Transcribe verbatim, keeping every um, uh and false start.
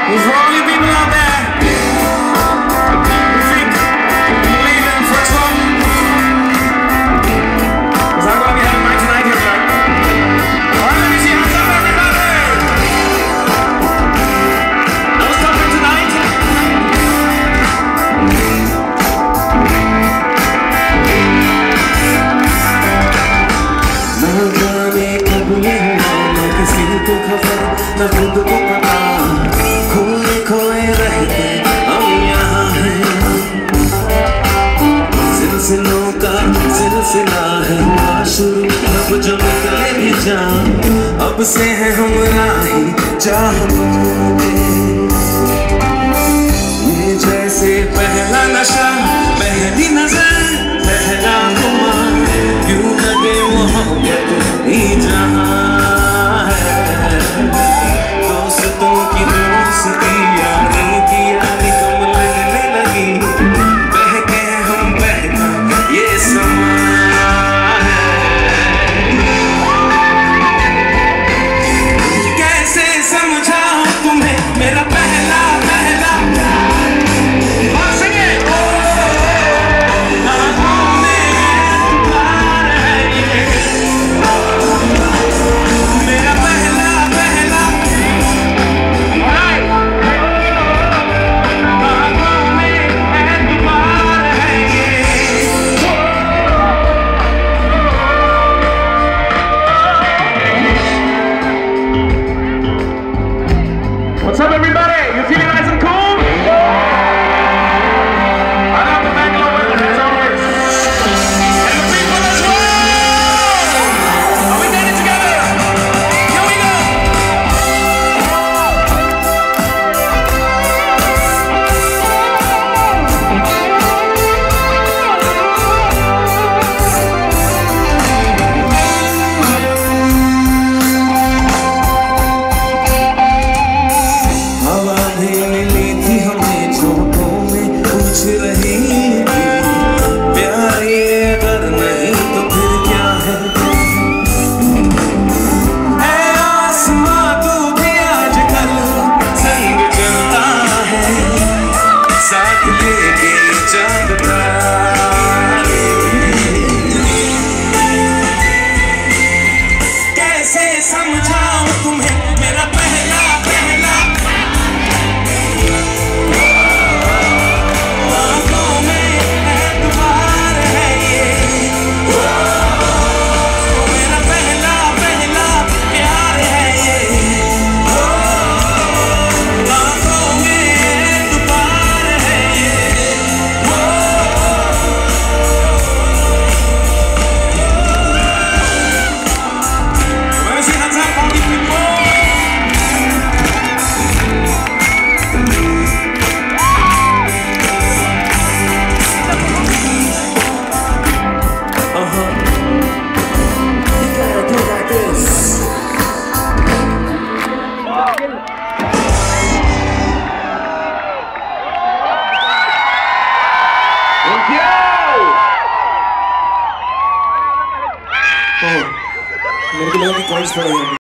For all you people out there who think you're leaving for Trump, because I'm going to be having mine tonight here tonight. Alright, let me see hands up, everybody! No stopping tonight. ना जाने कब मिलना, ना किसी को खबर, ना खुद को पता, खोए खोए रहते हम यहाँ हैं। सिलसिलों का सिलसिला है हुआ शुरू, अब जो निकले भी जान, अब से है हम राही चाहतों के। ये जैसे पहला नशा, पहली नजर, पहला खुमार, यूं लगे मोहब्बत ही जहाँ है। दोस्तों की दोस्ती, यारों की यारी कम लगने लगी, बहके हम बहका ये समा है। कैसे समझाऊं तुम्हें मेरा पहला पहला What's up, everybody? You feeling nice and cool? I love the Bangalore weather as always. And the people as well! Are we getting together? Here we go! मेरे को लगा कि कॉइंस पड़ेगा।